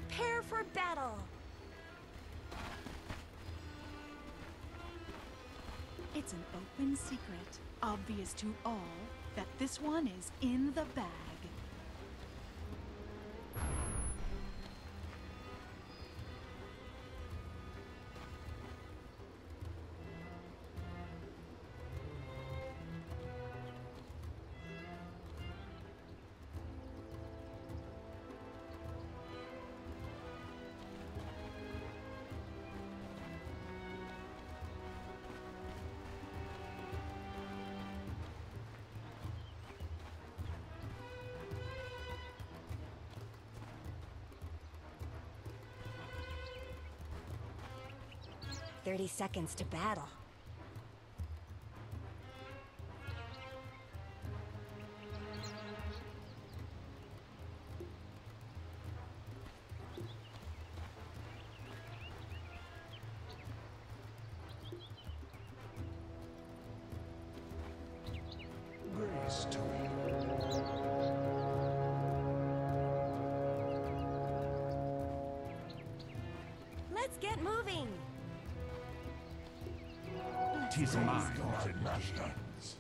Prepare for battle! It's an open secret, obvious to all, that this one is in the bag. "30 seconds to battle." Grace to me. Let's get moving! 'Tis mine to master.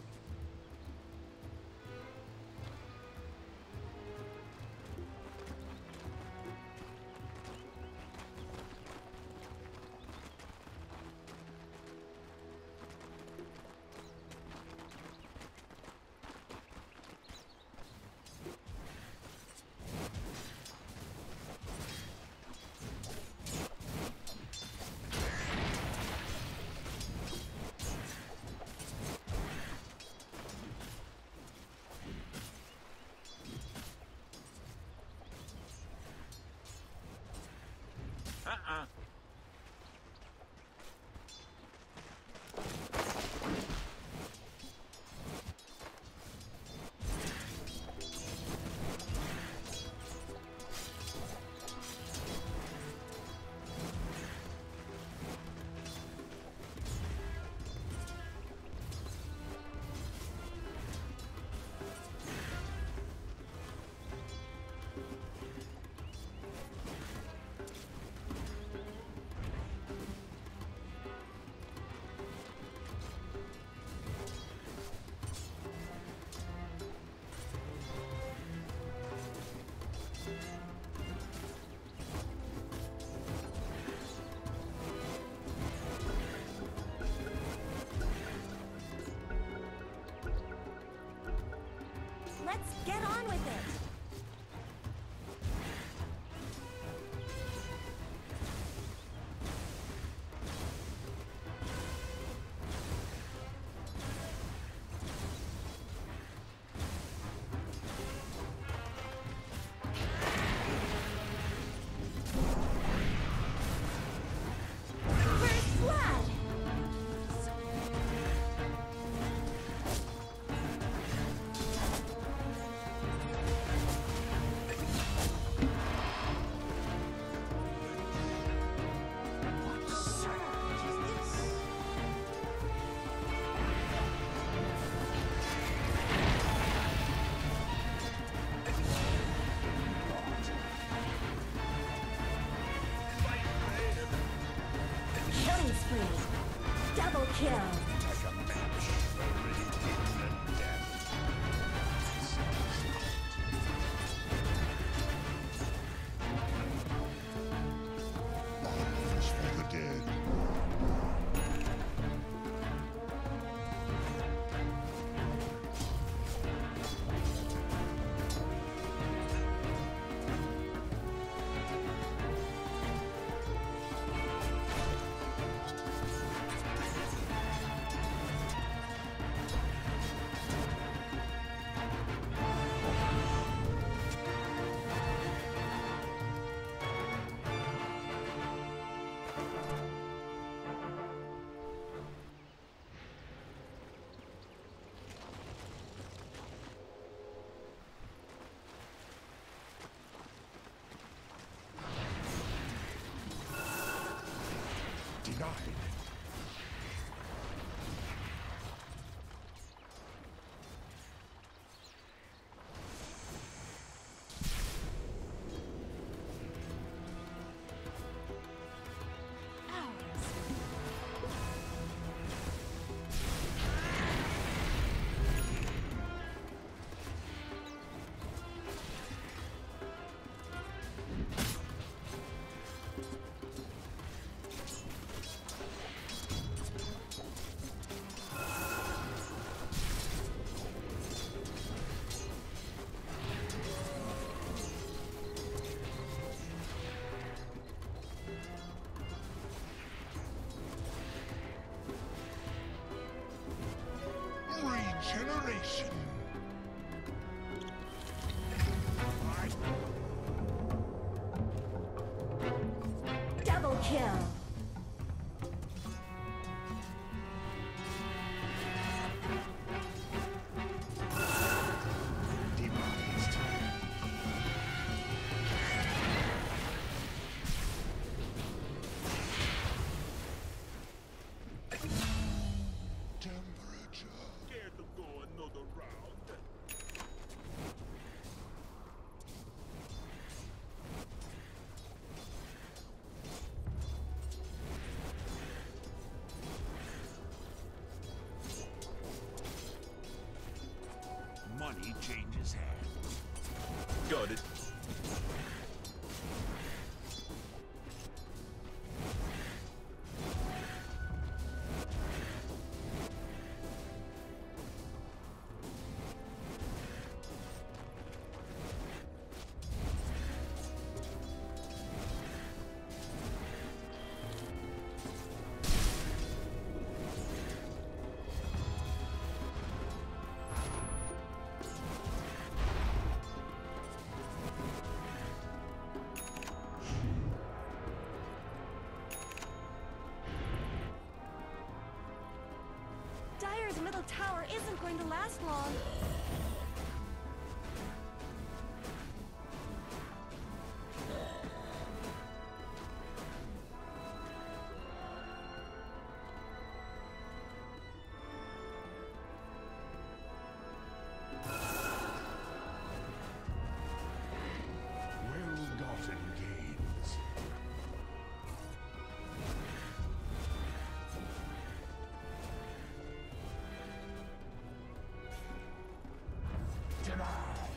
Let's get on with it! First blood! Killing spree! Double kill! Bombs for the dead. Denied. generation. Double kill. Demised. Temperature. Care to go another round? Money changes hands. Got it. Dire's middle tower isn't going to last long. Well-gotten gains. Deny.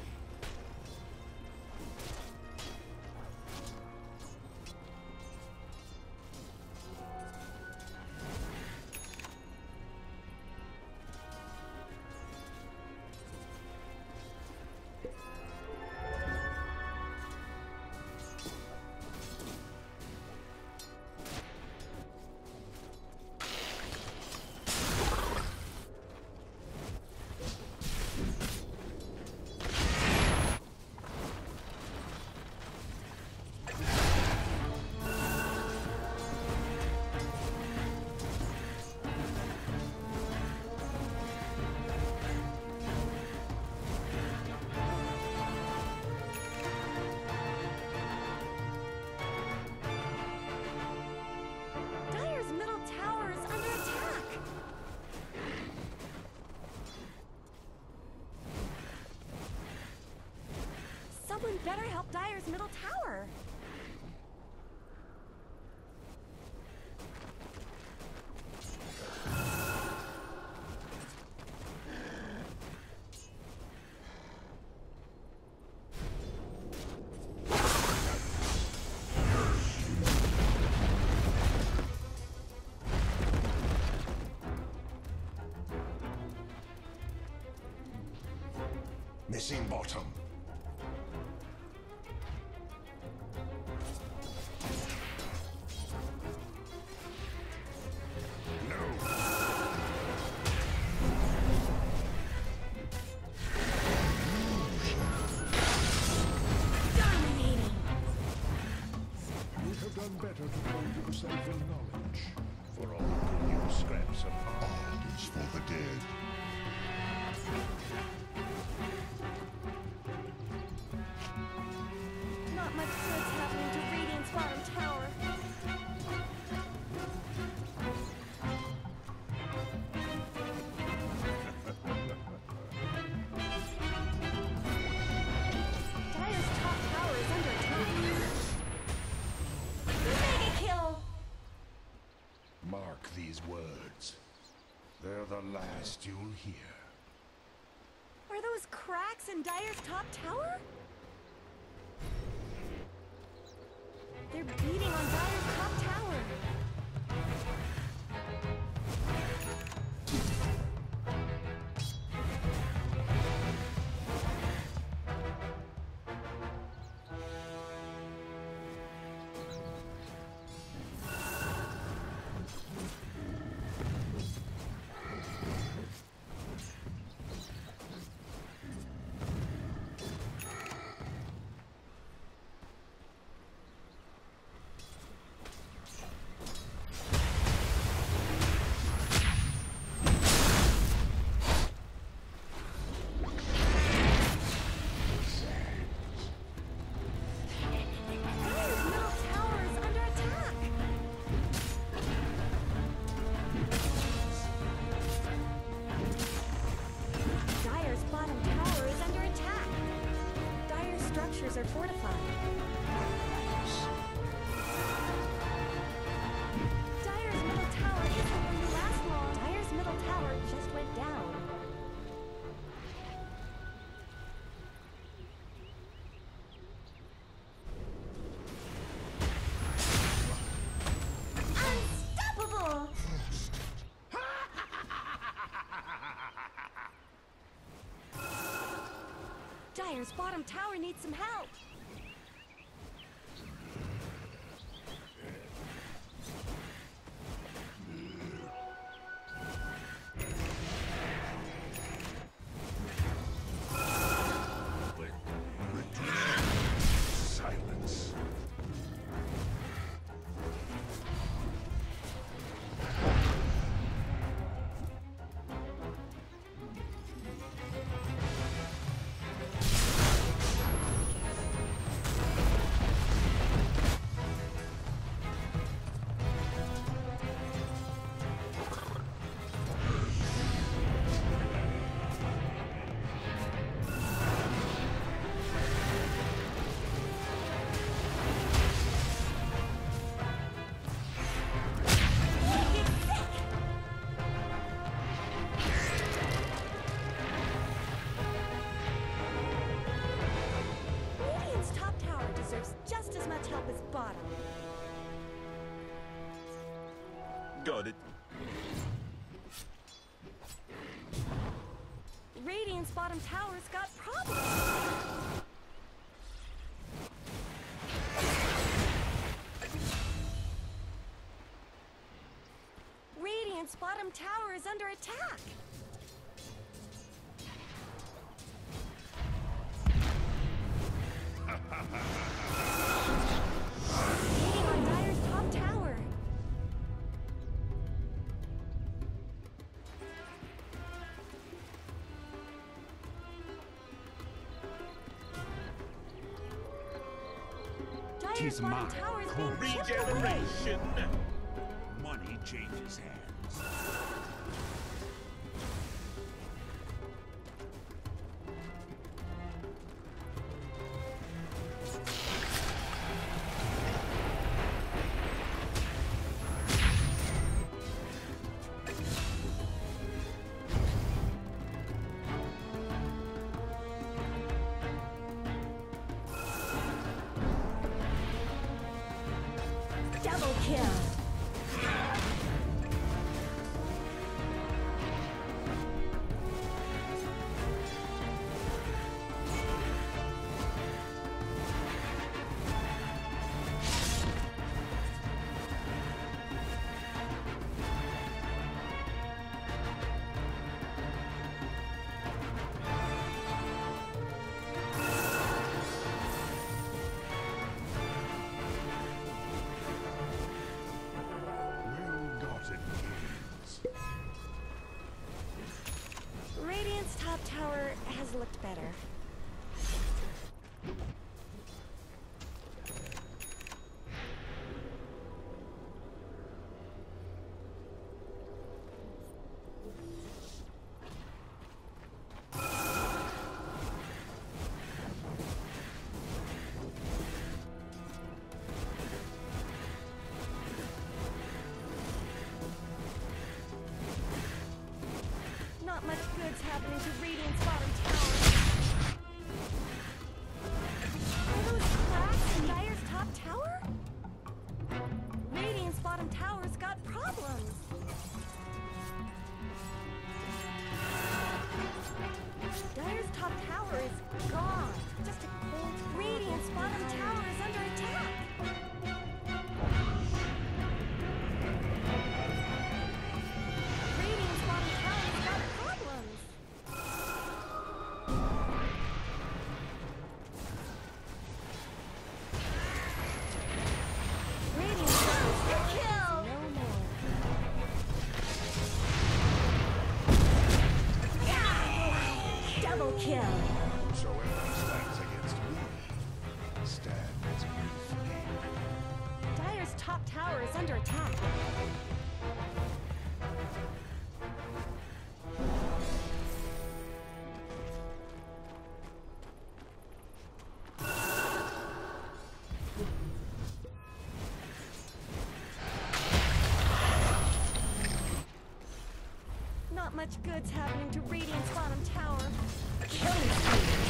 Dire's middle tower is under attack. Someone better help Dire's middle tower. Missing bottom. Dominating. Would have done better to find yourself in knowledge. For all the new scraps of art is for the dead. Not much good's happening to Radiant's bottom tower. Dire's top tower is under attack. Mega kill! Mark these words. They're the last you'll hear. Are those cracks in Dire's top tower? They're beating on Dire's top tower. towers are fortified. Dire's middle tower isn't going to last long. Dire's middle tower just went down. Unstoppable! Dire's bottom tower needs some help. Silence. Radiant's top tower deserves just as much help as bottom. Got it. Radiant's bottom tower's got problems. Radiant's bottom tower is under attack. Waiting on Dire's top tower. Dire's Tis bottom mine. tower is being chipped away. Regeneration. Money changes hands. Double kill. Well-gotten gains. Radiant's top tower has looked better. Not much good's happening to Radiant's bottom tower. Are those cracks in Dire's top tower? Radiant's bottom tower's got problems. Dire's top tower is gone. Just a cold. Radiant's bottom tower is under attack. Radiant's bottom tower's got problems. Radiant's bottom kill. No more. Double kill. Whosoever stands against me stands with me. Dire's top tower is under attack. much good's happening to Radiant's bottom tower. Killing spree.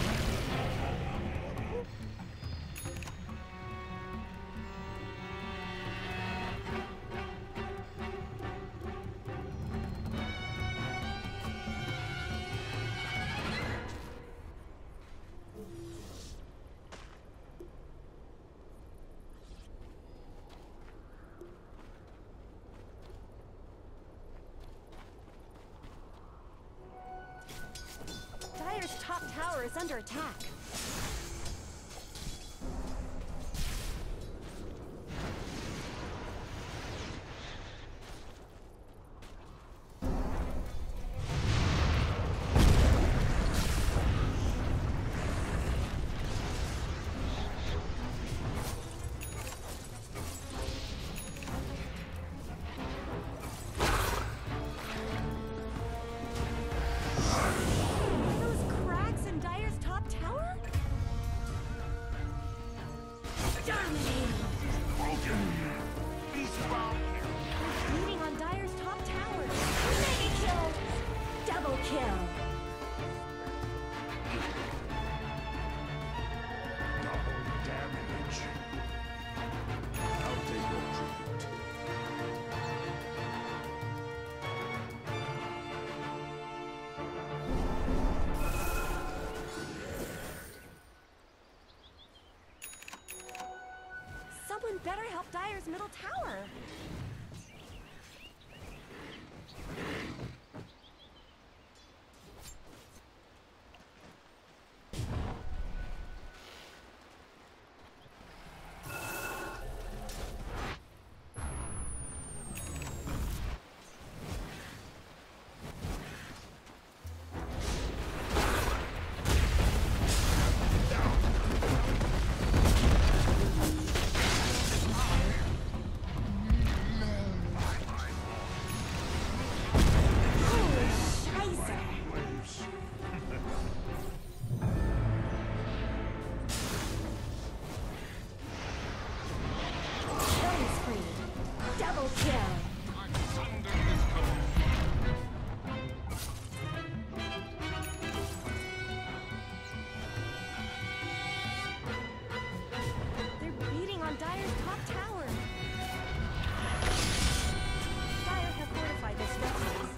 Dire's top tower is under attack. Beating on Dire's top tower. Mega kill! Double kill! Double damage. I'll take your tribute. Someone better help Dire's middle tower. Double kill! They're beating on Dire's top tower. Dire have fortified their structures.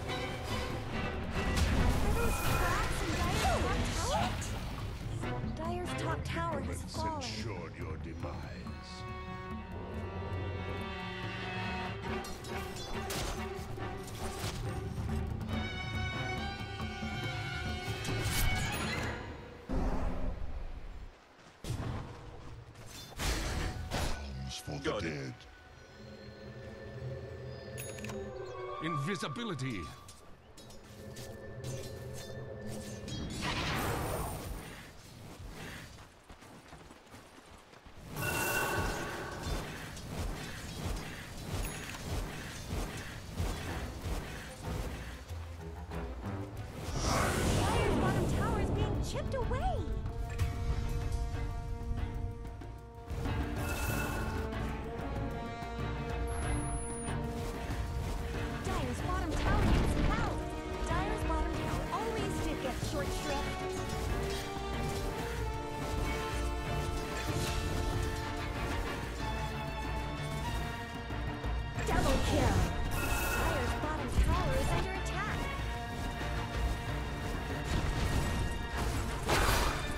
Are those cracks in Dire's top tower? Dire's top tower has Once fallen. ensured your demise. For the Got it. dead. Invisibility. Dire's bottom tower is being chipped away. Dire's bottom tower needs help. Dire's bottom tower always did get short shrift. Double kill. Dire's bottom tower is under attack.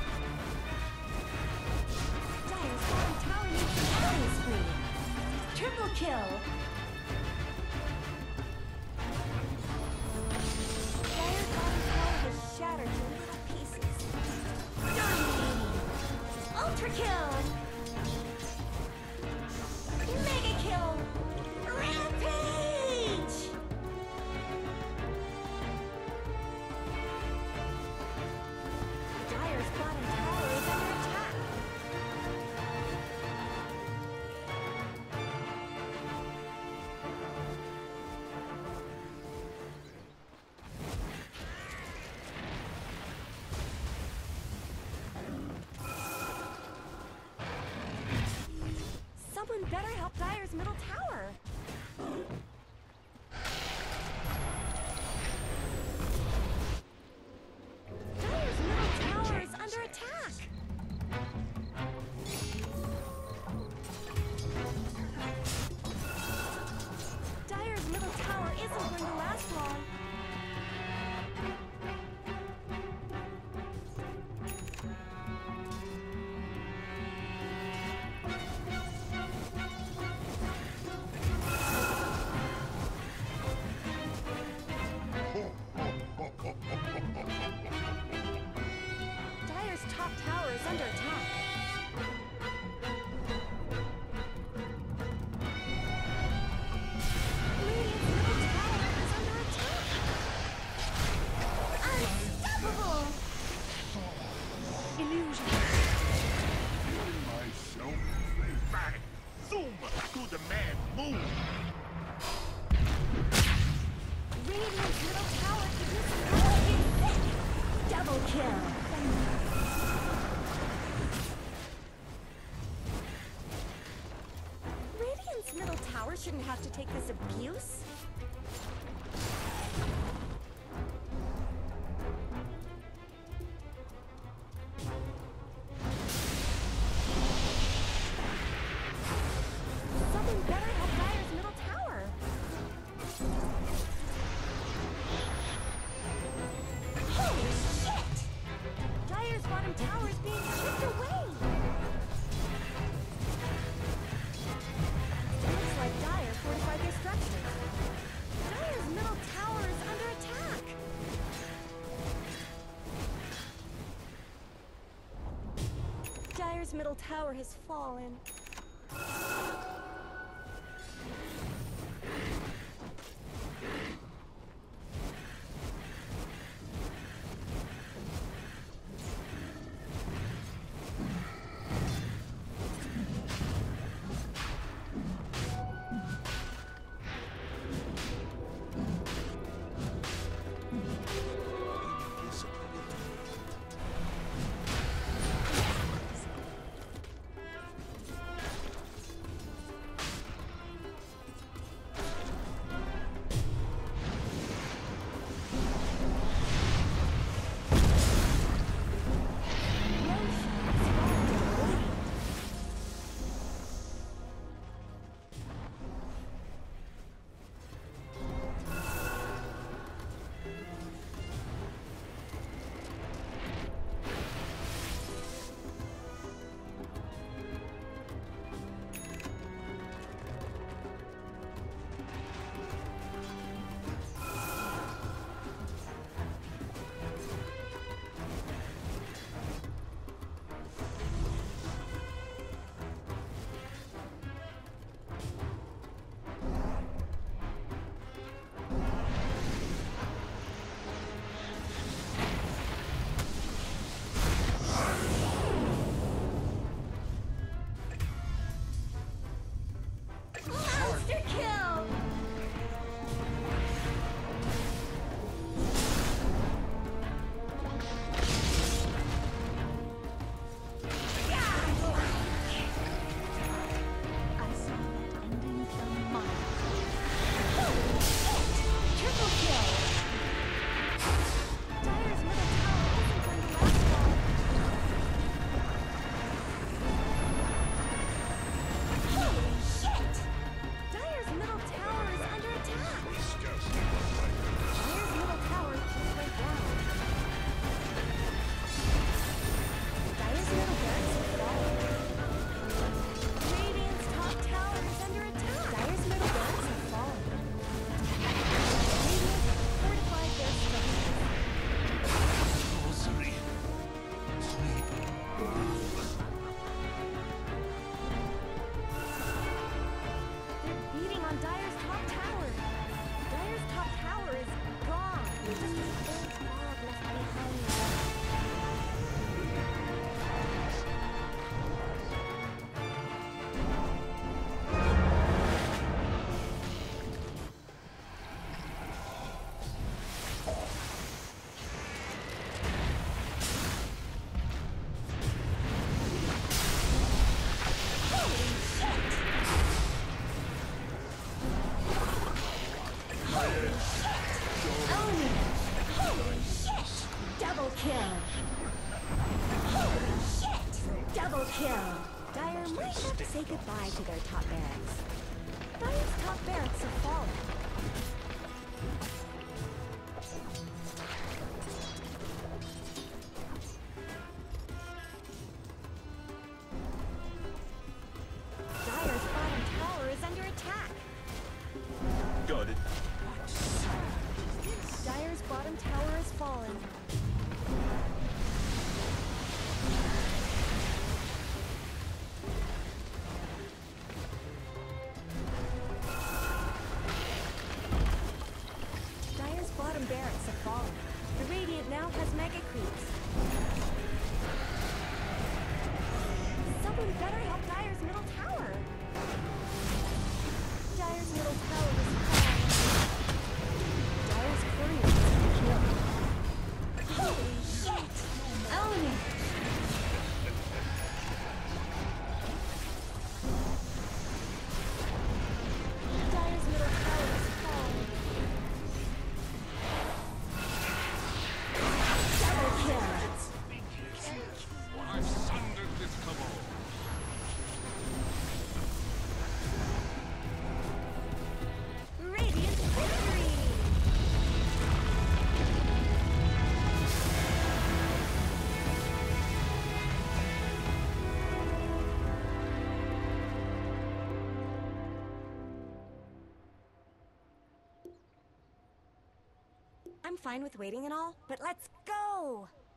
under attack. Radiant's middle tower is under attack. Unstoppable! Illusion. Myself back. Zoom to the mad moon. Radiant's middle tower is double kill. Radiant's middle tower shouldn't have to take this abuse. Something better help Dire's middle tower. Holy shit! Dire's bottom tower is being chipped away. Looks like Dire fortified their structures. Dire's middle tower is under attack. Dire's middle tower has fallen. Monster kill! I saw that ending from miles. Holy shit! Triple kill! Dire's middle tower isn't going to last long. Holy shit! Dire's middle tower is under attack. Dire's middle tower just went down. Dire's middle barracks are falling. Radiant's top tower is under attack. Dire's middle barracks are falling. Radiant fortified their structures. Sorcery. They're beating on Dire's top tower. Dire's top tower is gone. There's just this old fog left behind. Holy shit! Holy shit! Omen! Holy shit! Double kill! Holy shit! Double kill! Dire might have to say goodbye to their top barracks. Dire's top barracks have fallen. Dire's bottom tower is under attack. Got it. Dire's bottom tower has fallen. We better help Dire's middle tower. Dire's middle tower is falling. Dire's courier has been killed. Holy shit! Own it! Dire's middle tower is falling. Double kill! I've sundered this cabal. Radiant victory! I'm fine with waiting and all, but let's go!